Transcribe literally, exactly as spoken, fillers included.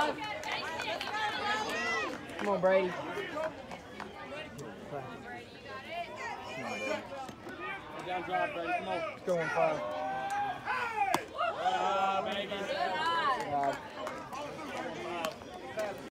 five. Come on, Brady. Down drive, Brady. Come on. Let's go on five.